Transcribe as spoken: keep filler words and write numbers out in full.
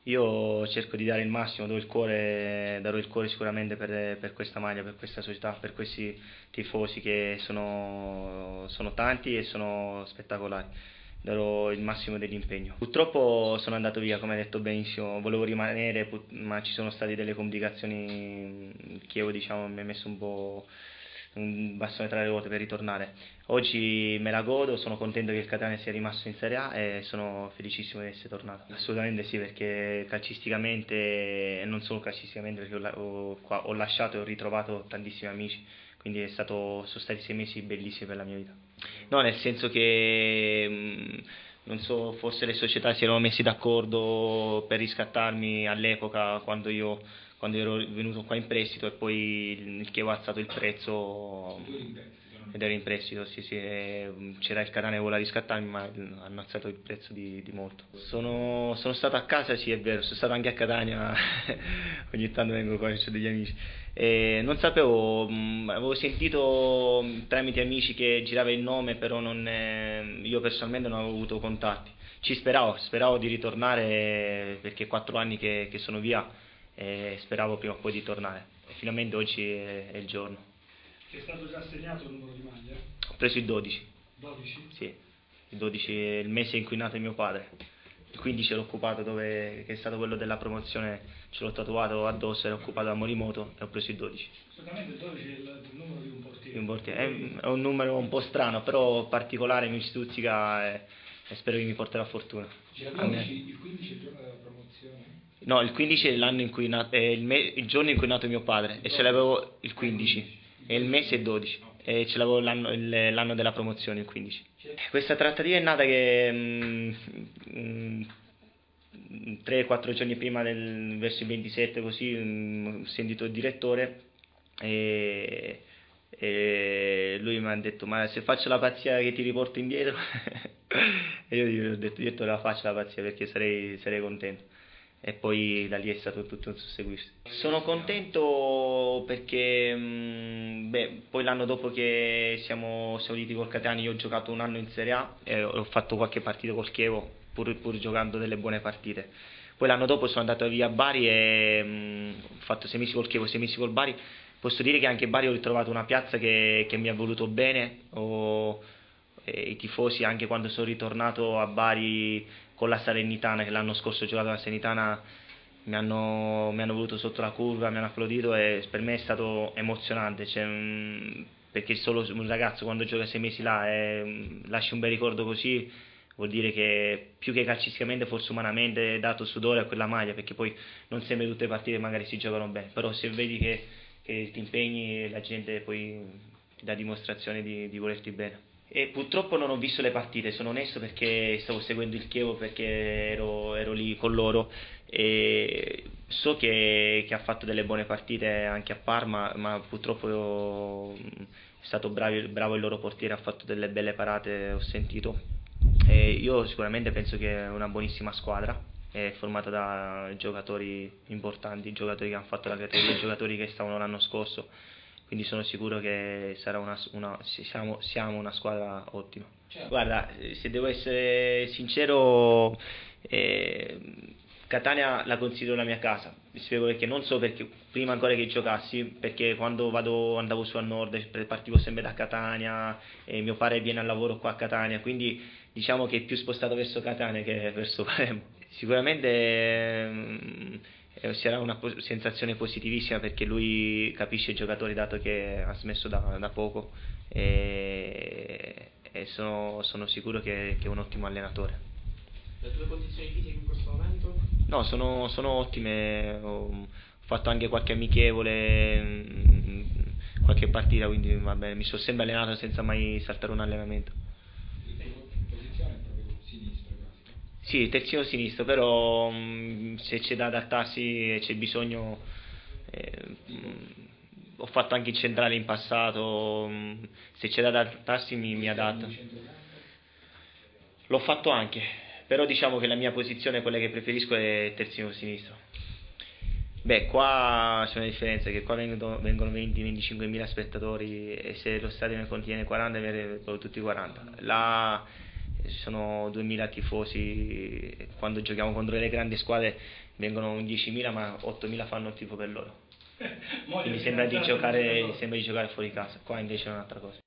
Io cerco di dare il massimo, do il cuore, darò il cuore sicuramente per, per questa maglia, per questa società, per questi tifosi che sono, sono tanti e sono spettacolari. Darò il massimo dell'impegno. Purtroppo sono andato via, come hai detto benissimo, volevo rimanere, put- ma ci sono state delle complicazioni. Il Chievo, diciamo, mi ha messo un po' un bastone tra le ruote per ritornare. Oggi me la godo, sono contento che il Catania sia rimasto in Serie A e sono felicissimo di essere tornato. Assolutamente sì, perché calcisticamente, e non solo calcisticamente, perché ho, la- ho- qua- ho lasciato e ho ritrovato tantissimi amici, quindi è stato, sono stati sei mesi bellissimi per la mia vita. No, nel senso che mh, non so, forse le società si erano messi d'accordo per riscattarmi all'epoca quando io, quando ero venuto qua in prestito, e poi il il Chievo ha alzato il prezzo ed ero in prestito, sì, sì, e, mh, c'era il Catania che voleva riscattarmi, ma mh, hanno alzato il prezzo di, di molto. Sono, sono stato a casa, sì, è vero, sono stato anche a Catania, ogni tanto vengo qua, c'ho degli amici. E non sapevo, mh, avevo sentito mh, tramite amici che girava il nome, però non, eh, io personalmente non avevo avuto contatti. Ci speravo, speravo di ritornare perché è quattro anni che, che sono via e speravo prima o poi di tornare. E finalmente oggi è, è il giorno. Ti è stato già assegnato il numero di maglia? Ho preso il dodici. dodici? Sì, il dodici è il mese in cui è nato mio padre. Il quindici l'ho occupato dove, che è stato quello della promozione, ce l'ho tatuato addosso, era occupato da Morimoto e ho preso il dodici. Solitamente il dodici è il, il numero di un portiere. Un portiere. È, è un numero un po' strano, però particolare, mi stuzzica e, e spero che mi porterà fortuna. Il A me. quindici, il quindici è il giorno della promozione? No, il quindici è l'anno in cui è nato, è il, me- il giorno in cui è nato mio padre e ce l'avevo il quindici e il mese è dodici e ce l'avevo l'anno, il- l'anno della promozione, il quindici. Questa trattativa è nata che mm, mm, tre quattro giorni prima del, verso il ventisette così, mm, ho sentito il direttore e, e lui mi ha detto: ma se faccio la pazzia che ti riporto indietro? E io gli ho detto: direttore, la faccio la pazzia perché sarei, sarei contento. E poi da lì è stato tutto un susseguirsi. Sono contento perché mh, beh, poi l'anno dopo che siamo saliti col Catania io ho giocato un anno in Serie A e ho fatto qualche partita col Chievo pur, pur giocando delle buone partite. Poi l'anno dopo sono andato via a Bari e mh, ho fatto sei mesi col Chievo, sei mesi col Bari. Posso dire che anche Bari ho ritrovato una piazza che, che mi ha voluto bene. Ho, e i tifosi, anche quando sono ritornato a Bari con la Salernitana, che l'anno scorso ho giocato alla Salernitana, mi hanno, mi hanno voluto sotto la curva, mi hanno applaudito e per me è stato emozionante, cioè, mh, perché solo un ragazzo quando gioca sei mesi là e mh, lascia un bel ricordo così, vuol dire che più che calcisticamente, forse umanamente, è dato sudore a quella maglia, perché poi non sempre tutte le partite magari si giocano bene, però se vedi che, che ti impegni la gente poi ti dà dimostrazione di, di volerti bene. E purtroppo non ho visto le partite, sono onesto, perché stavo seguendo il Chievo perché ero, ero lì con loro e so che, che ha fatto delle buone partite anche a Parma, ma purtroppo io, è stato bravo, bravo il loro portiere, ha fatto delle belle parate, ho sentito. E io sicuramente penso che è una buonissima squadra, è formata da giocatori importanti, giocatori che hanno fatto la categoria, giocatori che stavano l'anno scorso, quindi sono sicuro che sarà una, una- siamo, siamo una squadra ottima. Guarda, se devo essere sincero, eh, Catania la considero la mia casa. Vi spiego perché: non so perché prima ancora che giocassi, perché quando vado, andavo su a nord partivo sempre da Catania e mio padre viene al lavoro qua a Catania, quindi diciamo che è più spostato verso Catania che verso Palermo. Sicuramente ehm, eh, sarà una po- sensazione positivissima perché lui capisce i giocatori, dato che ha smesso da, da poco, e, e sono, sono sicuro che, che è un ottimo allenatore. Le tue condizioni fisiche in questo momento? No, sono, sono ottime, ho fatto anche qualche amichevole, mm, qualche partita, quindi va bene, mi sono sempre allenato senza mai saltare un allenamento. In posizione è proprio sinistro, quasi. Sì, terzino sinistro, però mh, se c'è da adattarsi e c'è bisogno, eh, mh, ho fatto anche il centrale in passato, mh, se c'è da adattarsi mi, mi adatto. L'ho fatto anche, però diciamo che la mia posizione, quella che preferisco, è terzino sinistro. Beh, qua c'è una differenza, che qua vengono, vengono venti venticinque mila spettatori e se lo stadio ne contiene quaranta, ne avrebbero tutti quaranta. Là ci sono duemila tifosi, quando giochiamo contro le grandi squadre vengono diecimila, ma ottomila fanno il tifo per loro. Quindi sembra di giocare, sembra di giocare fuori casa, qua invece è un'altra cosa.